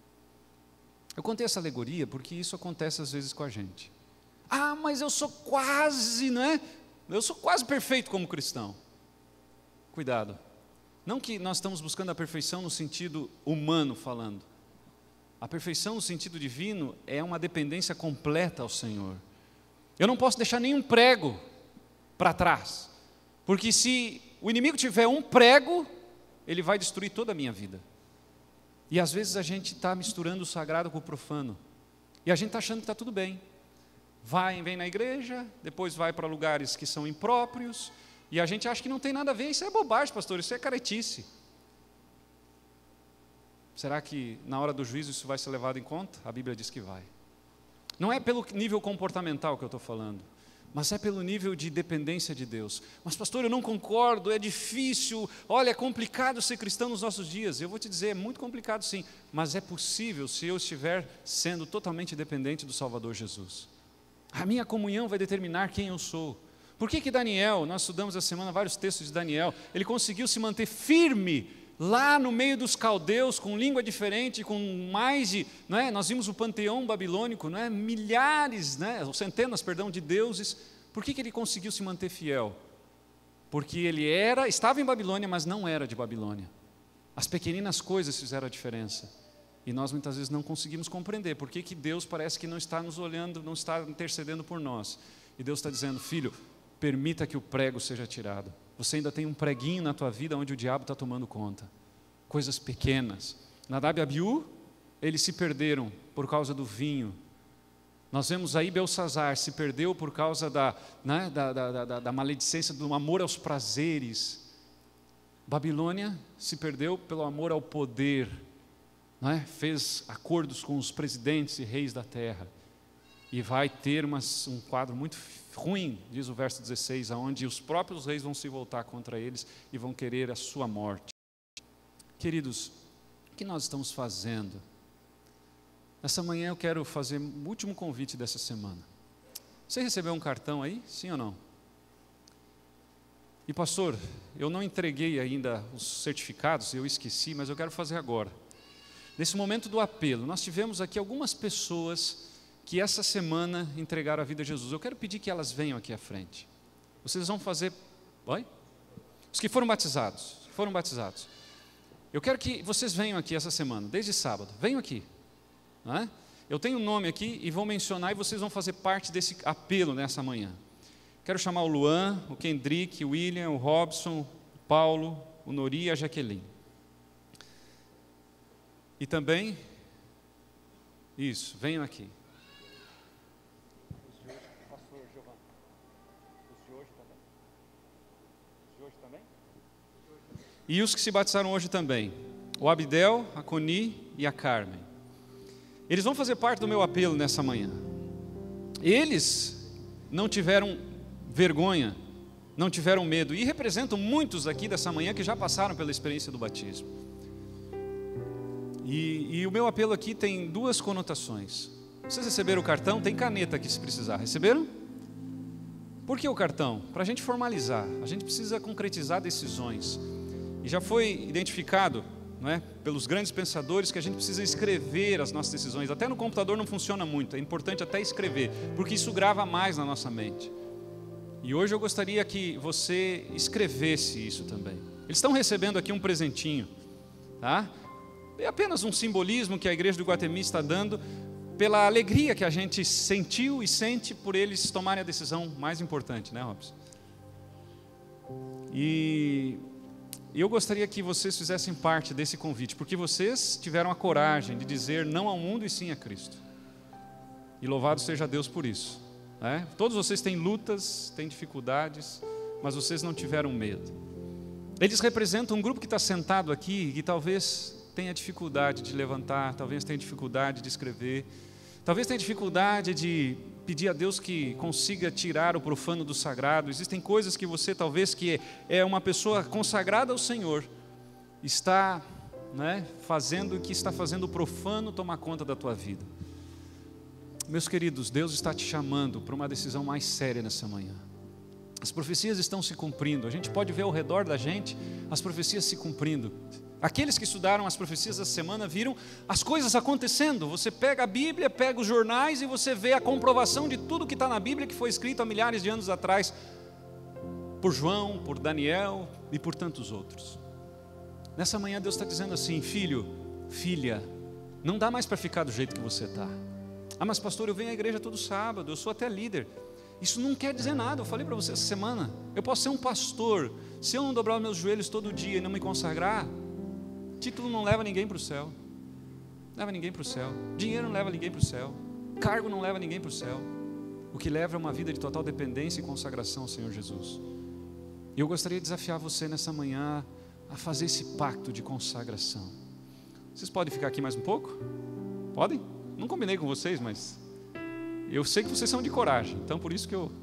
Eu contei essa alegoria porque isso acontece às vezes com a gente. Ah, mas eu sou quase, né? Eu sou quase perfeito como cristão. Cuidado. Não que nós estamos buscando a perfeição no sentido humano falando. A perfeição no sentido divino é uma dependência completa ao Senhor. Eu não posso deixar nenhum prego para trás. Porque se o inimigo tiver um prego, ele vai destruir toda a minha vida. E às vezes a gente está misturando o sagrado com o profano. E a gente está achando que está tudo bem. Vai, vem na igreja, depois vai para lugares que são impróprios, e a gente acha que não tem nada a ver. Isso é bobagem, pastor, isso é caretice. Será que na hora do juízo isso vai ser levado em conta? A Bíblia diz que vai. Não é pelo nível comportamental que eu estou falando, mas é pelo nível de dependência de Deus. Mas pastor, eu não concordo, é difícil, olha, é complicado ser cristão nos nossos dias. Eu vou te dizer, é muito complicado sim, mas é possível se eu estiver sendo totalmente dependente do Salvador Jesus. A minha comunhão vai determinar quem eu sou. Por que que Daniel, nós estudamos essa semana vários textos de Daniel, ele conseguiu se manter firme lá no meio dos caldeus, com língua diferente, com mais de, não é? Nós vimos o panteão babilônico, não é? Milhares, né? Ou centenas, perdão, de deuses. Por que que ele conseguiu se manter fiel? Porque ele era, estava em Babilônia, mas não era de Babilônia. As pequeninas coisas fizeram a diferença. E nós muitas vezes não conseguimos compreender por que que Deus parece que não está nos olhando, não está intercedendo por nós. E Deus está dizendo, filho, permita que o prego seja tirado. Você ainda tem um preguinho na tua vida onde o diabo está tomando conta. Coisas pequenas. Nadab e Abiú, eles se perderam por causa do vinho. Nós vemos aí Belsazar se perdeu por causa da, né, da, da, da, da maledicência do amor aos prazeres. Babilônia se perdeu pelo amor ao poder, né? Fez acordos com os presidentes e reis da terra. E vai ter uma, um quadro muito ruim, diz o verso dezesseis, onde os próprios reis vão se voltar contra eles e vão querer a sua morte. Queridos, o que nós estamos fazendo? Nessa manhã eu quero fazer o último convite dessa semana. Você recebeu um cartão aí? Sim ou não? E pastor, eu não entreguei ainda os certificados, eu esqueci, mas eu quero fazer agora. Nesse momento do apelo, nós tivemos aqui algumas pessoas que essa semana entregaram a vida a Jesus. Eu quero pedir que elas venham aqui à frente. Vocês vão fazer... Oi? Os que foram batizados, foram batizados. Eu quero que vocês venham aqui essa semana, desde sábado. Venham aqui. Não é? Eu tenho um nome aqui e vou mencionar e vocês vão fazer parte desse apelo nessa manhã. Quero chamar o Luan, o Kendrick, o William, o Robson, o Paulo, o Nori e a Jaqueline. E também, isso, venham aqui. Os de hoje, pastor Giovanni. Os de hoje também. Os de hoje também? E os que se batizaram hoje também. O Abdel, a Coni e a Carmen. Eles vão fazer parte do meu apelo nessa manhã. Eles não tiveram vergonha, não tiveram medo, e representam muitos aqui dessa manhã que já passaram pela experiência do batismo. E, e o meu apelo aqui tem duas conotações. Vocês receberam o cartão? Tem caneta aqui se precisar. Receberam? Por que o cartão? Para a gente formalizar, a gente precisa concretizar decisões. E já foi identificado, não é, pelos grandes pensadores, que a gente precisa escrever as nossas decisões. Até no computador não funciona muito, é importante até escrever, porque isso grava mais na nossa mente. E hoje eu gostaria que você escrevesse isso também. Eles estão recebendo aqui um presentinho, tá? É apenas um simbolismo que a igreja do Iguatemi está dando pela alegria que a gente sentiu e sente por eles tomarem a decisão mais importante, né, Robson? E eu gostaria que vocês fizessem parte desse convite, porque vocês tiveram a coragem de dizer não ao mundo e sim a Cristo. E louvado seja Deus por isso, né? Todos vocês têm lutas, têm dificuldades, mas vocês não tiveram medo. Eles representam um grupo que está sentado aqui e que talvez tenha dificuldade de levantar, talvez tenha dificuldade de escrever, talvez tenha dificuldade de pedir a Deus que consiga tirar o profano do sagrado. Existem coisas que você, talvez, que é uma pessoa consagrada ao Senhor, está, né, fazendo, que está fazendo o profano tomar conta da tua vida. Meus queridos, Deus está te chamando para uma decisão mais séria nessa manhã. As profecias estão se cumprindo, a gente pode ver ao redor da gente as profecias se cumprindo. Aqueles que estudaram as profecias da semana viram as coisas acontecendo. Você pega a Bíblia, pega os jornais e você vê a comprovação de tudo que está na Bíblia, que foi escrito há milhares de anos atrás por João, por Daniel e por tantos outros. Nessa manhã Deus está dizendo assim: filho, filha, não dá mais para ficar do jeito que você está. Ah, mas pastor, eu venho à igreja todo sábado, eu sou até líder. Isso não quer dizer nada. Eu falei para você essa semana, eu posso ser um pastor, se eu não dobrar os meus joelhos todo dia e não me consagrar, título não leva ninguém para o céu, leva ninguém para o céu, dinheiro não leva ninguém para o céu, cargo não leva ninguém para o céu. O que leva é uma vida de total dependência e consagração ao Senhor Jesus. E eu gostaria de desafiar você nessa manhã a fazer esse pacto de consagração. Vocês podem ficar aqui mais um pouco? Podem? Não combinei com vocês, mas eu sei que vocês são de coragem, então por isso que eu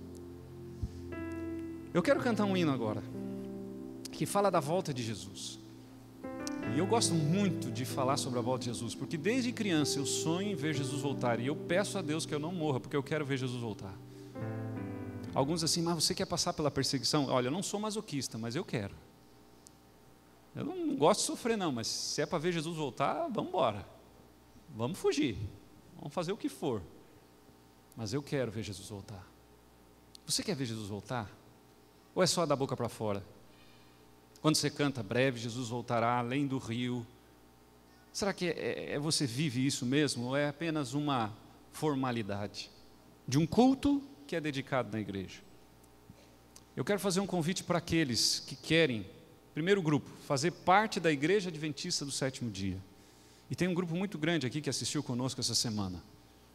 eu quero cantar um hino agora que fala da volta de Jesus. E eu gosto muito de falar sobre a volta de Jesus, porque desde criança eu sonho em ver Jesus voltar, e eu peço a Deus que eu não morra, porque eu quero ver Jesus voltar. Alguns assim, mas você quer passar pela perseguição? Olha, eu não sou masoquista, mas eu quero. Eu não, não gosto de sofrer não, mas se é para ver Jesus voltar, vamos embora. Vamos fugir, vamos fazer o que for. Mas eu quero ver Jesus voltar. Você quer ver Jesus voltar? Ou é só da boca para fora? Quando você canta, breve Jesus voltará além do rio. Será que é, é, você vive isso mesmo? Ou é apenas uma formalidade de um culto que é dedicado na igreja? Eu quero fazer um convite para aqueles que querem, primeiro grupo, fazer parte da Igreja Adventista do Sétimo Dia. E tem um grupo muito grande aqui que assistiu conosco essa semana.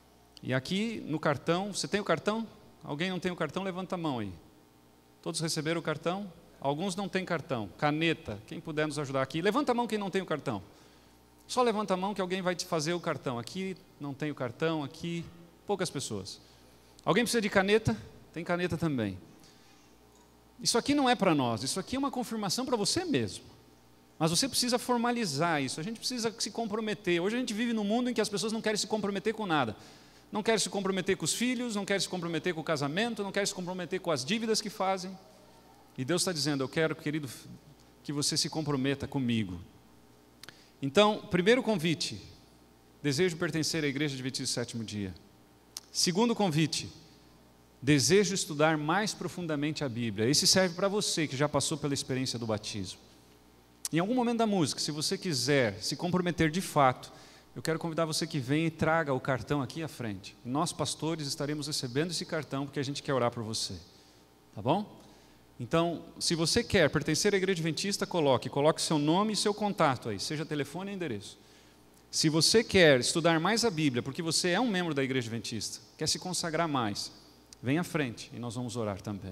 E aqui no cartão, você tem o cartão? Alguém não tem o cartão? Levanta a mão aí. Todos receberam o cartão? Alguns não têm cartão. Caneta, quem puder nos ajudar aqui. Levanta a mão quem não tem o cartão. Só levanta a mão que alguém vai te fazer o cartão. Aqui não tem o cartão, aqui poucas pessoas. Alguém precisa de caneta? Tem caneta também. Isso aqui não é para nós, isso aqui é uma confirmação para você mesmo. Mas você precisa formalizar isso, a gente precisa se comprometer. Hoje a gente vive num mundo em que as pessoas não querem se comprometer com nada. Não querem se comprometer com os filhos, não querem se comprometer com o casamento, não querem se comprometer com as dívidas que fazem. E Deus está dizendo, eu quero, querido, que você se comprometa comigo. Então, primeiro convite, desejo pertencer à Igreja Adventista do Sétimo Dia. Segundo convite, desejo estudar mais profundamente a Bíblia. Esse serve para você que já passou pela experiência do batismo. Em algum momento da música, se você quiser se comprometer de fato, eu quero convidar você que venha e traga o cartão aqui à frente. Nós, pastores, estaremos recebendo esse cartão porque a gente quer orar por você. Tá bom? Então, se você quer pertencer à Igreja Adventista, coloque. Coloque seu nome e seu contato aí, seja telefone ou endereço. Se você quer estudar mais a Bíblia, porque você é um membro da Igreja Adventista, quer se consagrar mais, vem à frente e nós vamos orar também.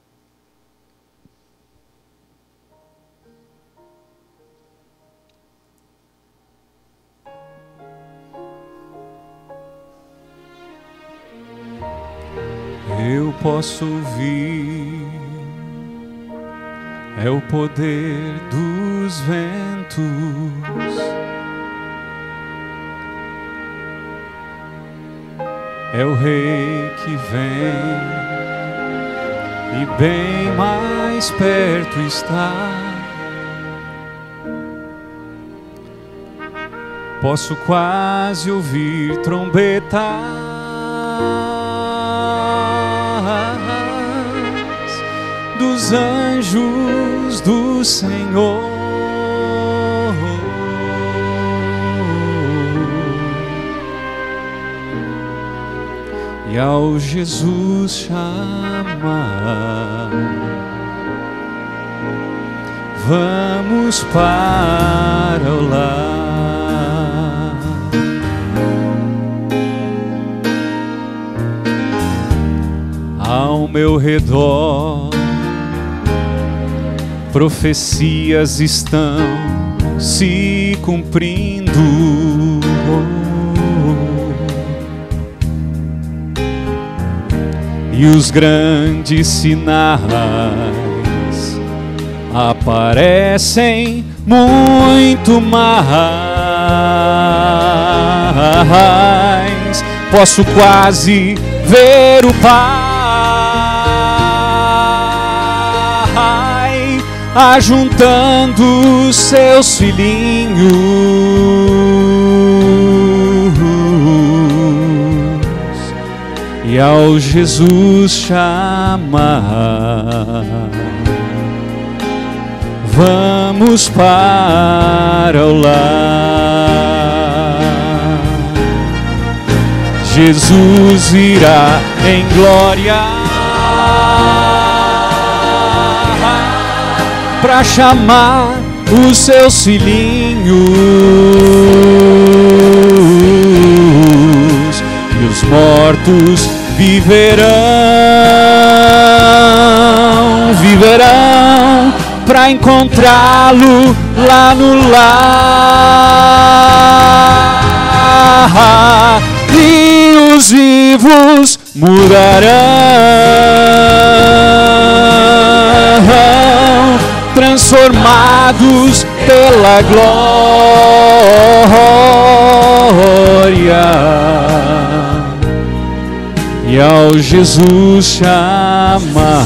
Eu posso ouvir, é o poder dos ventos, é o Rei que vem e bem mais perto está. Posso quase ouvir trombetas dos anjos do Senhor. E ao Jesus chamar, vamos para o lar. Ao meu redor, profecias estão se cumprindo. E os grandes sinais aparecem muito mais. Posso quase ver o Pai ajuntando seus filhinhos. E ao Jesus chamar, vamos para o lar. Jesus virá em glória para chamar os seus filhinhos. E os mortos viverão, viverão para encontrá-lo lá no lar. E os vivos mudarão, transformados pela glória. E ao Jesus chamar,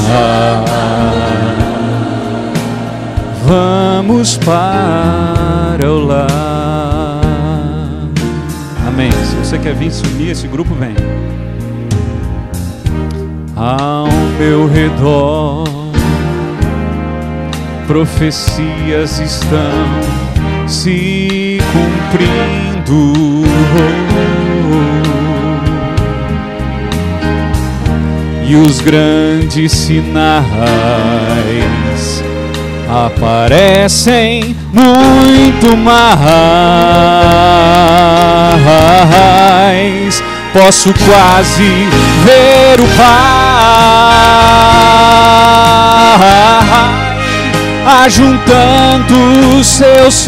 vamos para o lar. Amém. Se você quer vir se unir, esse grupo vem. Ao meu redor, profecias estão se cumprindo. E os grandes sinais aparecem muito mais. posso quase ver o Pai ajuntando seus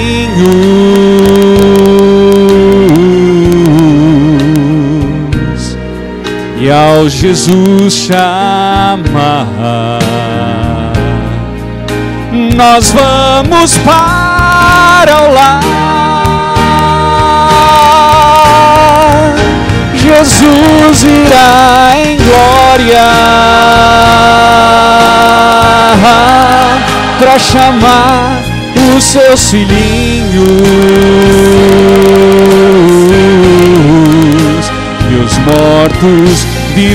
filhinhos, e ao Jesus chamar, nós vamos para o lar. Jesus irá em glória para chamar os seus filhinhos, e os mortos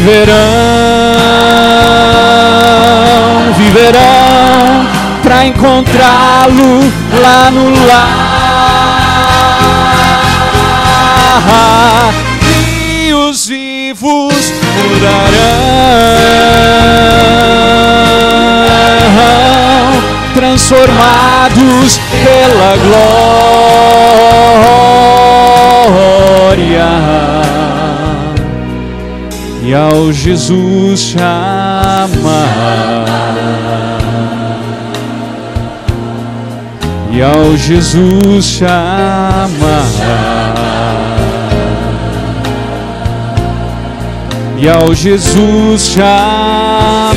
viverão, viverão para encontrá-lo lá no lar, e os vivos mudarão, transformados pela glória, e ao Jesus chamar, e ao Jesus chamar, e ao Jesus chamar,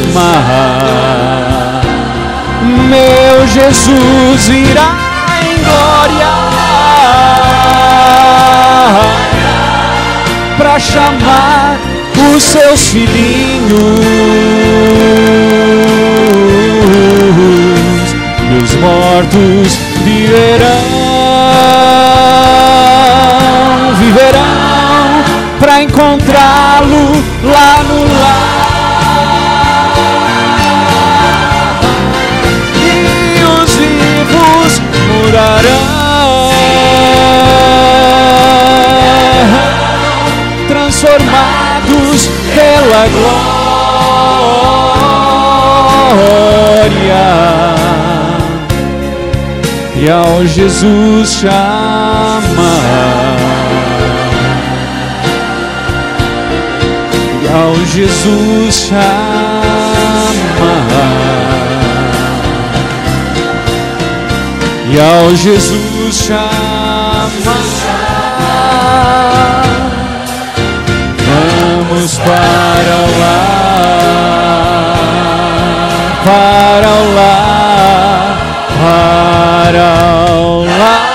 meu Jesus irá em glória para chamar os seus filhinhos, e os mortos viverão, viverão para encontrá-lo lá no lar, e os vivos mudarão, transformados pela glória, e ao Jesus chamar, e ao Jesus chamar, e ao Jesus chamar, vamos para o lar, para o lar, para o lar.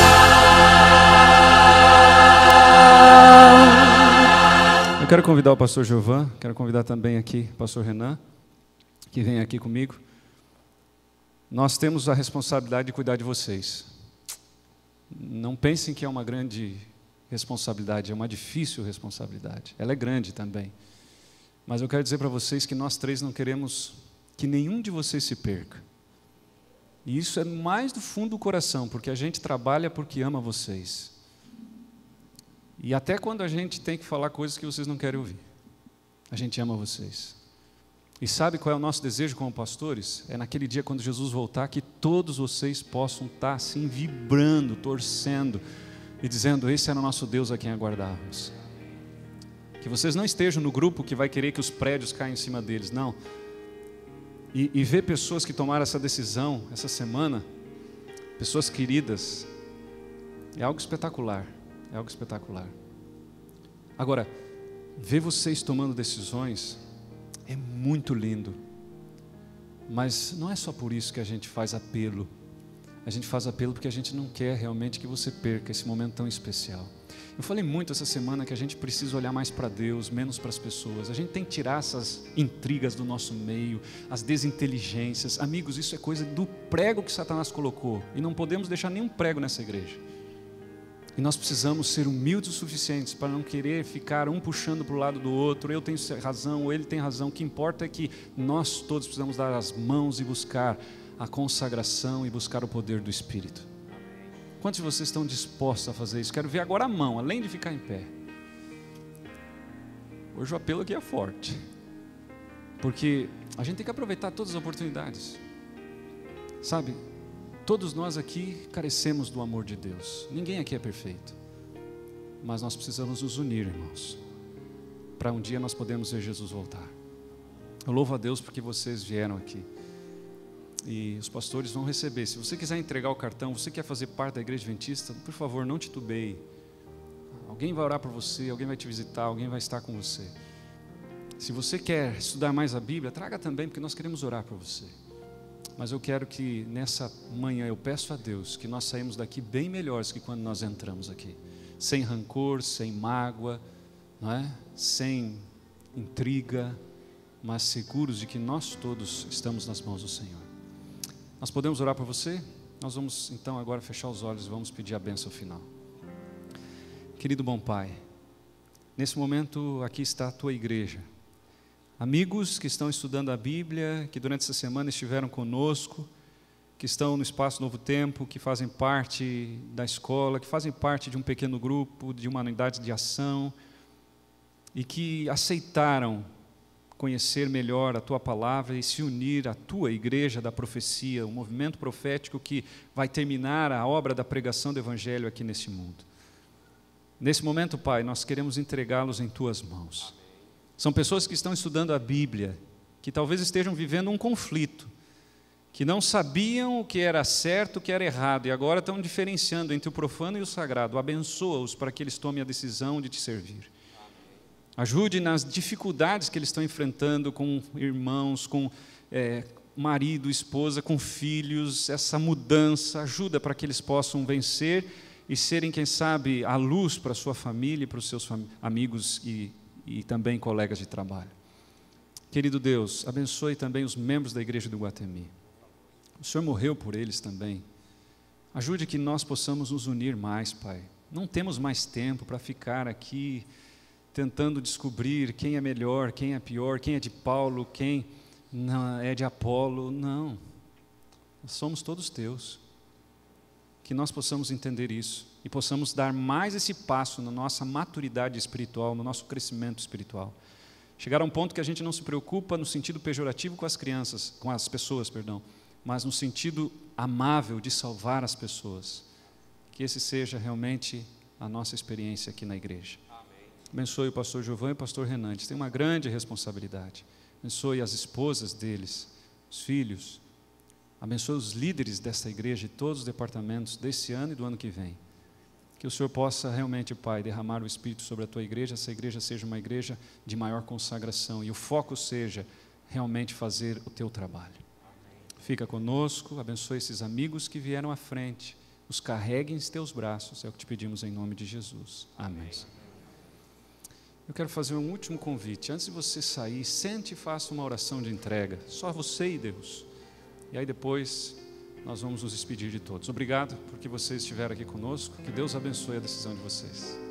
Eu quero convidar o pastor Giovan, quero convidar também aqui o pastor Renan, que vem aqui comigo. Nós temos a responsabilidade de cuidar de vocês. Não pensem que é uma grande responsabilidade, é uma difícil responsabilidade. Ela é grande também. Mas eu quero dizer para vocês que nós três não queremos que nenhum de vocês se perca. E isso é mais do fundo do coração, porque a gente trabalha porque ama vocês. E até quando a gente tem que falar coisas que vocês não querem ouvir, a gente ama vocês. E sabe qual é o nosso desejo como pastores? É naquele dia quando Jesus voltar, que todos vocês possam estar assim vibrando, torcendo e dizendo: esse era o nosso Deus a quem aguardávamos. Que vocês não estejam no grupo que vai querer que os prédios caiam em cima deles, não. E, e ver pessoas que tomaram essa decisão essa semana, pessoas queridas, é algo espetacular, é algo espetacular. Agora, ver vocês tomando decisões é muito lindo, mas não é só por isso que a gente faz apelo. A gente faz apelo porque a gente não quer realmente que você perca esse momento tão especial. Eu falei muito essa semana que a gente precisa olhar mais para Deus, menos para as pessoas. A gente tem que tirar essas intrigas do nosso meio, as desinteligências. Amigos, isso é coisa do prego que Satanás colocou, e não podemos deixar nenhum prego nessa igreja. E nós precisamos ser humildes o suficientes para não querer ficar um puxando para o lado do outro. Eu tenho razão, ou ele tem razão. O que importa é que nós todos precisamos dar as mãos e buscar a consagração e buscar o poder do Espírito. Quantos de vocês estão dispostos a fazer isso? Quero ver agora a mão, além de ficar em pé. Hoje o apelo aqui é forte, porque a gente tem que aproveitar todas as oportunidades. Sabe, todos nós aqui carecemos do amor de Deus. Ninguém aqui é perfeito. mas nós precisamos nos unir, irmãos, para um dia nós podermos ver Jesus voltar. Eu louvo a Deus porque vocês vieram aqui. E os pastores vão receber. Se você quiser entregar o cartão, você quer fazer parte da Igreja Adventista, por favor, não titubeie. Alguém vai orar por você, alguém vai te visitar, alguém vai estar com você. Se você quer estudar mais a Bíblia, traga também, porque nós queremos orar por você. Mas eu quero que nessa manhã, eu peço a Deus que nós saímos daqui bem melhores que quando nós entramos aqui. Sem rancor, sem mágoa, não é? Sem intriga, mas seguros de que nós todos estamos nas mãos do Senhor. Nós podemos orar por você? Nós vamos então agora fechar os olhos e vamos pedir a bênção final. Querido bom Pai, nesse momento aqui está a Tua igreja. Amigos que estão estudando a Bíblia, que durante essa semana estiveram conosco, que estão no Espaço Novo Tempo, que fazem parte da escola, que fazem parte de um pequeno grupo, de uma unidade de ação, e que aceitaram conhecer melhor a Tua palavra e se unir à Tua igreja da profecia, um movimento profético que vai terminar a obra da pregação do Evangelho aqui neste mundo. Nesse momento, Pai, nós queremos entregá-los em Tuas mãos. São pessoas que estão estudando a Bíblia, que talvez estejam vivendo um conflito, que não sabiam o que era certo, o que era errado, e agora estão diferenciando entre o profano e o sagrado. Abençoa-os para que eles tomem a decisão de Te servir. Ajude nas dificuldades que eles estão enfrentando com irmãos, com é, marido, esposa, com filhos, essa mudança. Ajuda para que eles possam vencer e serem, quem sabe, a luz para a sua família e para os seus amigos e, e também colegas de trabalho. Querido Deus, abençoe também os membros da igreja do Iguatemi. O Senhor morreu por eles também. Ajude que nós possamos nos unir mais, Pai. Não temos mais tempo para ficar aqui tentando descobrir quem é melhor, quem é pior, quem é de Paulo, quem não é de Apolo. Não, nós somos todos Teus. Que nós possamos entender isso e possamos dar mais esse passo na nossa maturidade espiritual, no nosso crescimento espiritual. Chegar a um ponto que a gente não se preocupa no sentido pejorativo com as crianças, com as pessoas, perdão, mas no sentido amável de salvar as pessoas. Que esse seja realmente a nossa experiência aqui na igreja. Abençoe o pastor Giovanni e o pastor Renan, eles têm uma grande responsabilidade. Abençoe as esposas deles, os filhos. Abençoe os líderes desta igreja e todos os departamentos desse ano e do ano que vem. Que o Senhor possa realmente, Pai, derramar o Espírito sobre a Tua igreja, essa igreja seja uma igreja de maior consagração e o foco seja realmente fazer o Teu trabalho. Fica conosco, abençoe esses amigos que vieram à frente, os carregue em Teus braços, é o que te pedimos em nome de Jesus. Amém. Eu quero fazer um último convite. Antes de você sair, sente e faça uma oração de entrega. Só você e Deus. E aí depois nós vamos nos despedir de todos. Obrigado porque vocês estiveram aqui conosco. Que Deus abençoe a decisão de vocês.